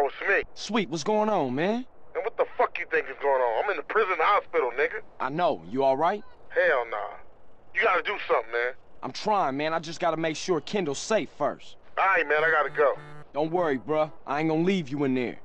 it's me. Sweet, what's going on, man? And what the fuck you think is going on? I'm in the prison hospital, nigga. I know. You all right? Hell nah. You gotta do something, man. I'm trying, man. I just gotta make sure Kendall's safe first. All right, man, I gotta go. Don't worry, bruh. I ain't gonna leave you in there.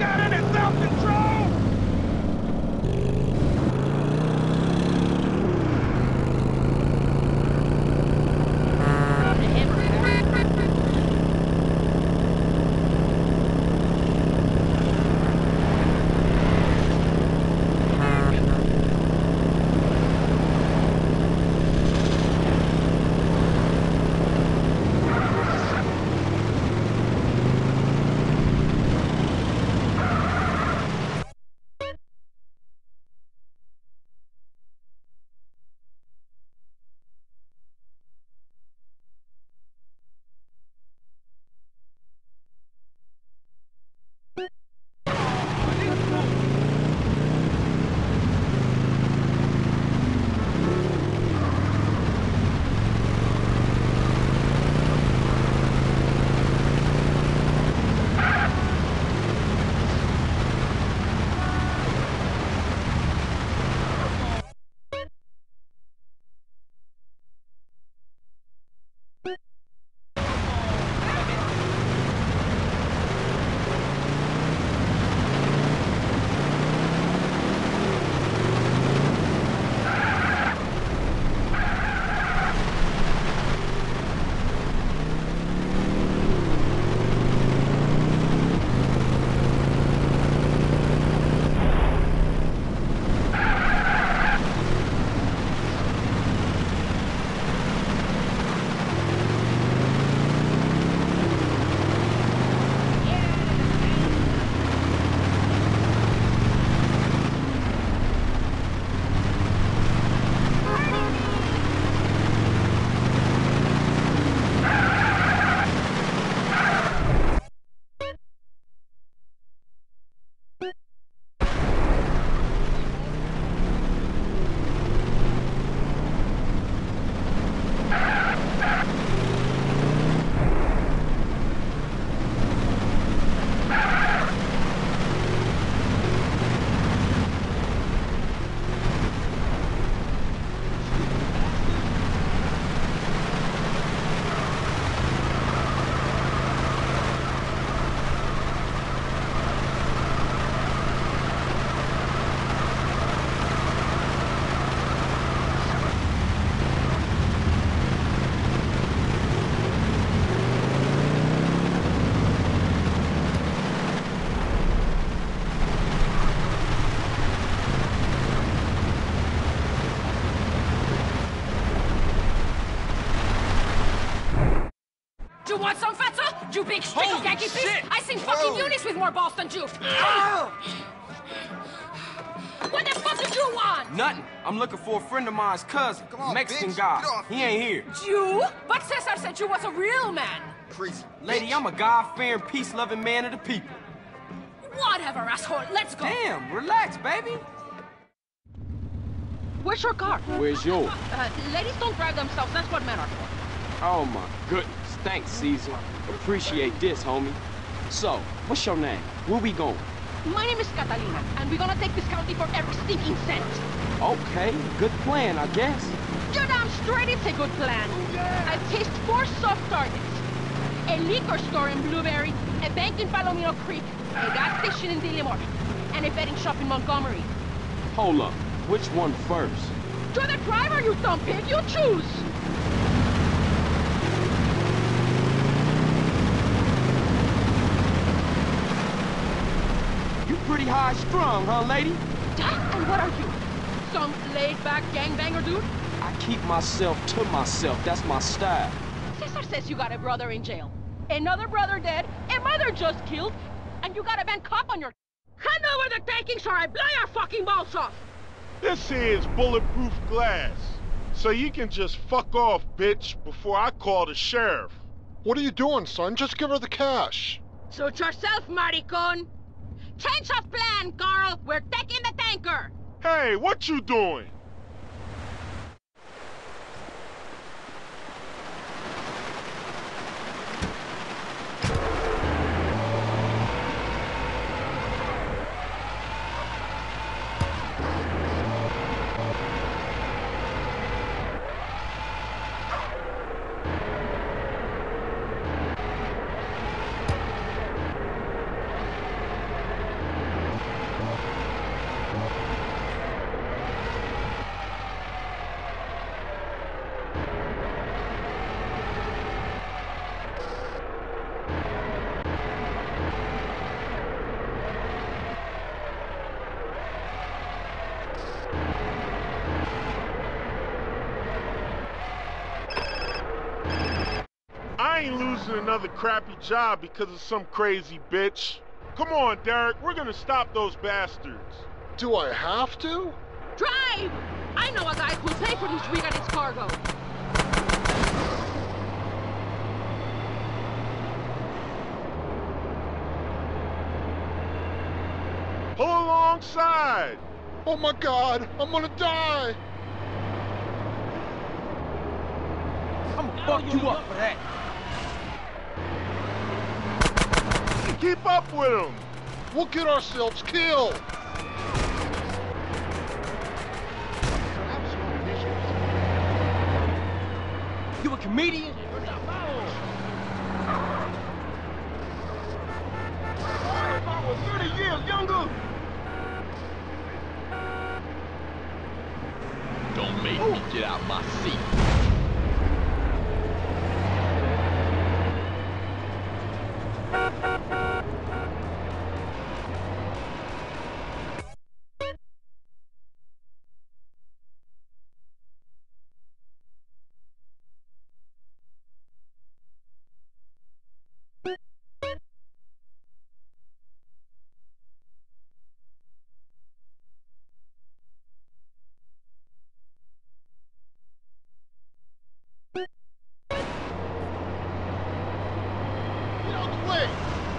got any self-control? You want some, fatso? You big streak of Yankee piece? I seen fucking Eunice with more balls than you. What the fuck did you want? Nothing. I'm looking for a friend of mine's cousin, Come on, Mexican bitch. guy. Get off He me. ain't here. You? But Cesar said you was a real man. Crazy. Lady, bitch. I'm a God-fearing, peace-loving man of the people. Whatever, asshole. Let's go. Damn, relax, baby. Where's your car? Where's yours? Ladies don't drive themselves. That's what men are for. Oh, my goodness. Thanks, Caesar. Appreciate this, homie. So, what's your name? Where we going? My name is Catalina, and we're gonna take this county for every stinking cent. Okay, good plan, I guess. You're damn straight it's a good plan. I've cased 4 soft targets. A liquor store in Blueberry, a bank in Palomino Creek, a gas station in Dillimore, and a betting shop in Montgomery. Hold up. Which one first? You're the driver, you dumb pig. You choose. You pretty high-strung, huh, lady? And what are you? Some laid-back gangbanger dude? I keep myself to myself. That's my style. Cesar says you got a brother in jail. Another brother dead, a mother just killed, and you got a bad cop on your... Hand over the takings or I blow your fucking balls off! This here is bulletproof glass. So you can just fuck off, bitch, before I call the sheriff. What are you doing, son? Just give her the cash. Suit yourself, maricon! Change of plan, Carl! We're taking the tanker! Hey, what you doing? ain't losing another crappy job because of some crazy bitch. Come on, Derek, we're gonna stop those bastards. Do I have to? Drive! I know a guy who'll pay for this rig and its cargo. Pull alongside! Oh my God, I'm gonna die! I'm gonna fuck you up for that. Keep up with him! We'll get ourselves killed! You a comedian? If I was 30 years younger. Don't make me get out my seat. Get out the way!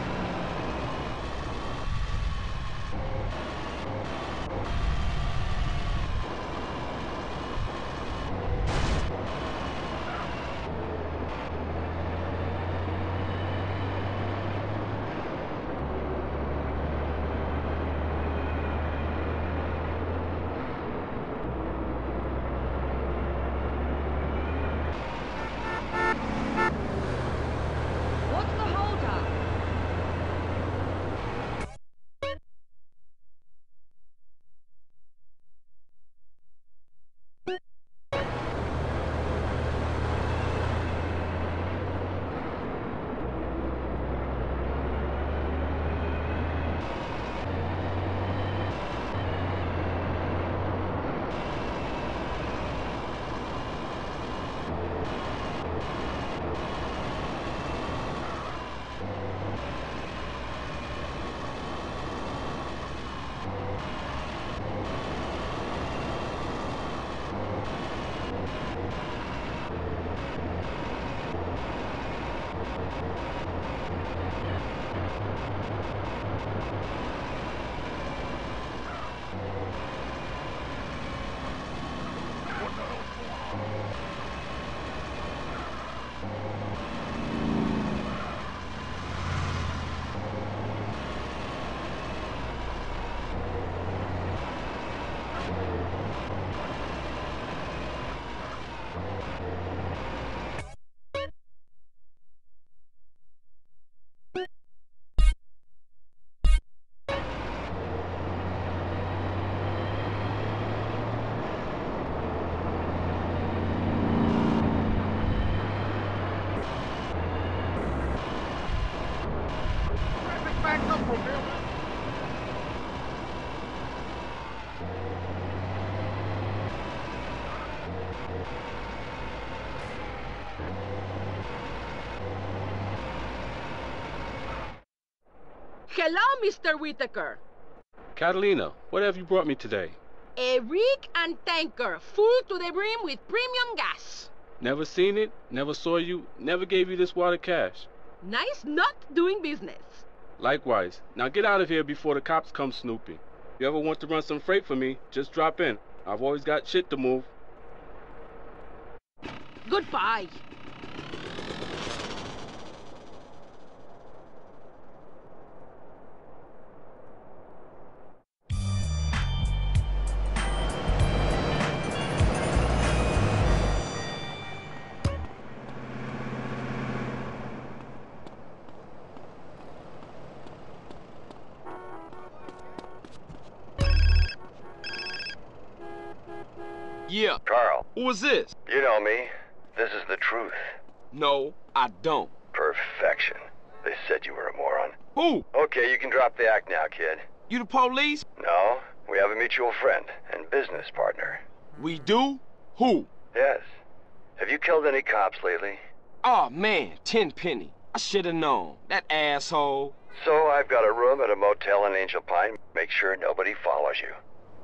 What's the holdup? Back up from here. Hello, Mr. Whitaker. Catalina, what have you brought me today? A rig and tanker full to the brim with premium gas. Never seen it, never saw you, never gave you this wad of cash. Nice not doing business. Likewise. Now get out of here before the cops come snooping. If you ever want to run some freight for me, just drop in. I've always got shit to move. Goodbye. Yeah. Carl, Who is this? you know me. This is the truth. No, I don't. Perfection. They said you were a moron. Who? Okay, you can drop the act now, kid. You the police? No, we have a mutual friend and business partner. We do? Who? Yes. Have you killed any cops lately? Oh, man, Tenpenny. I should have known. That asshole. So I've got a room at a motel in Angel Pine. Make sure nobody follows you.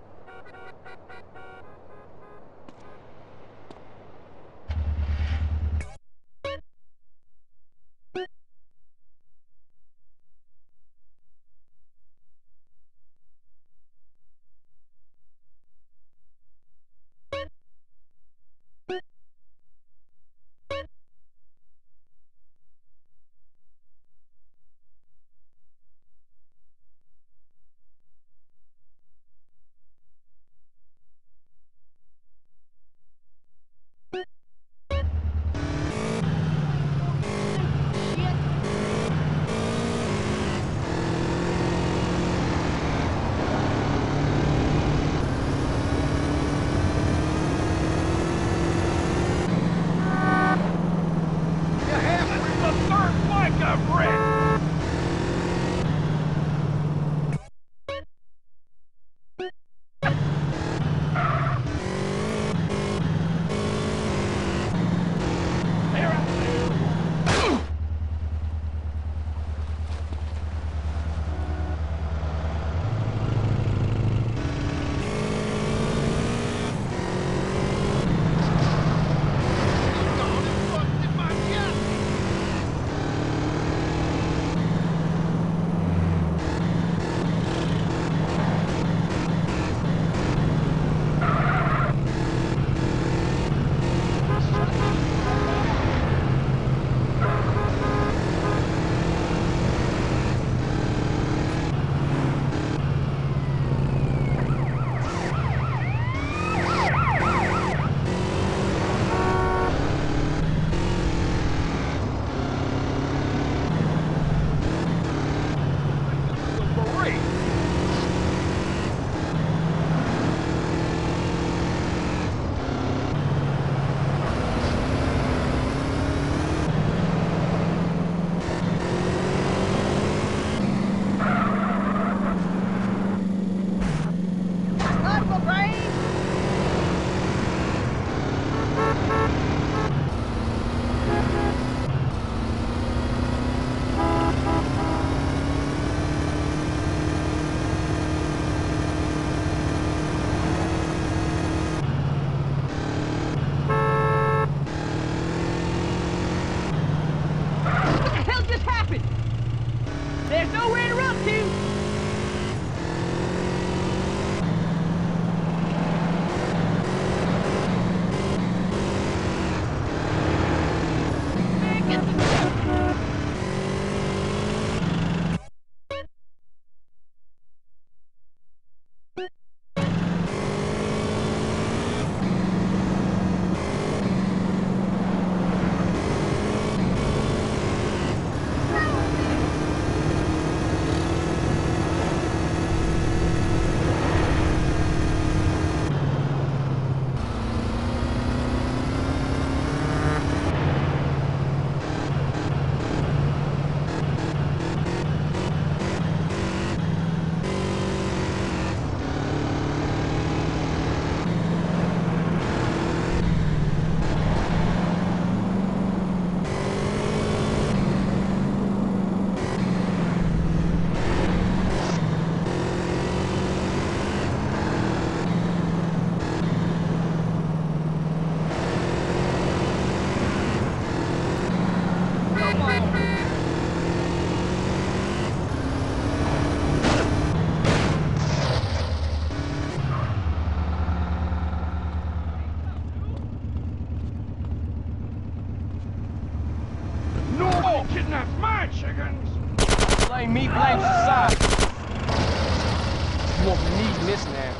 There's nowhere to run to! Blame me, blame society. You won't be needing this now.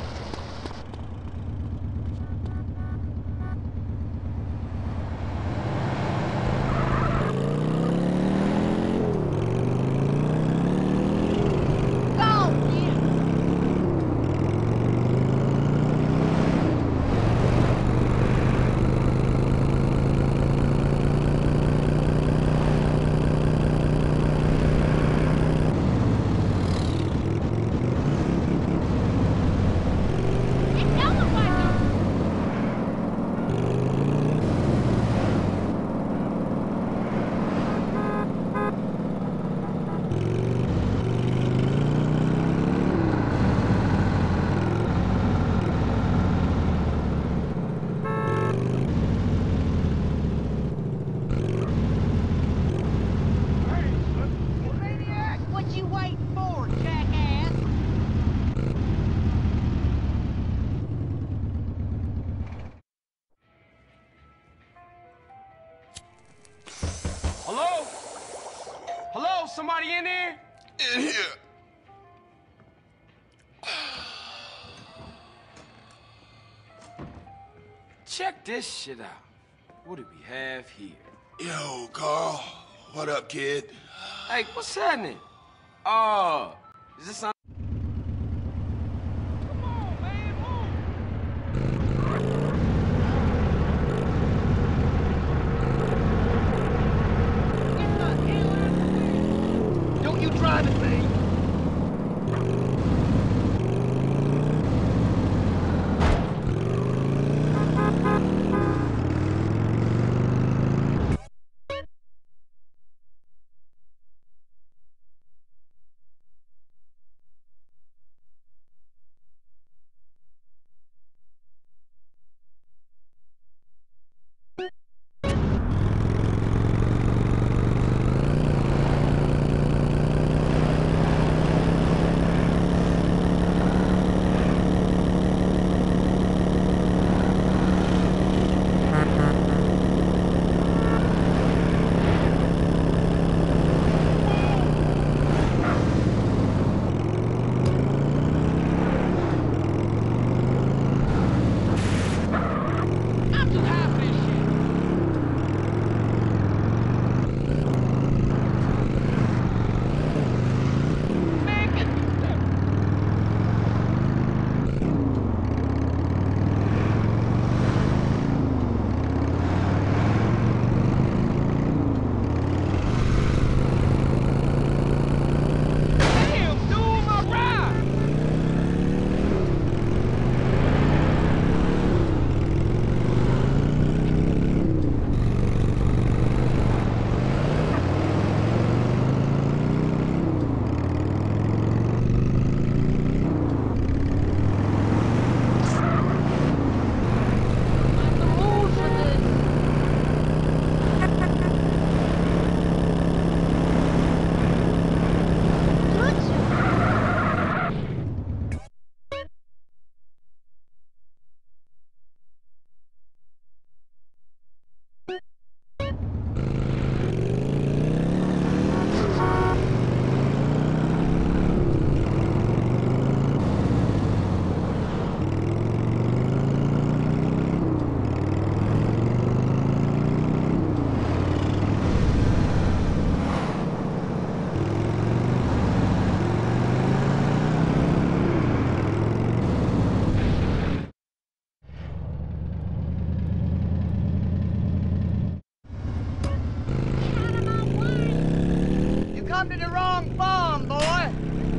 check this shit out. What do we have here? Yo, Carl. What up, kid? Hey, what's happening? Is this something? Don't you drive it, man. Come to the wrong farm, boy!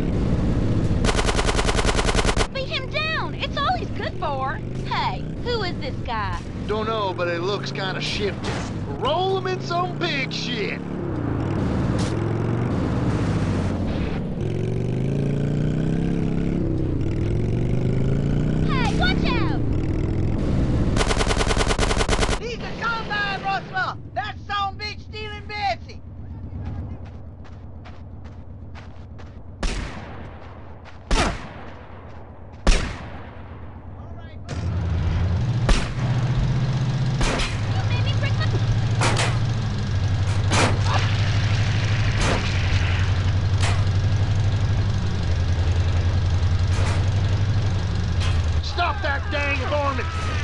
Beat him down! It's all he's good for! Hey, who is this guy? Don't know, but it looks kind of shifty. Roll him in some big shit. Hey, watch out! He's a combine rustler! That son bitch stealing Betsy! You made me break my... Stop that dang varmint!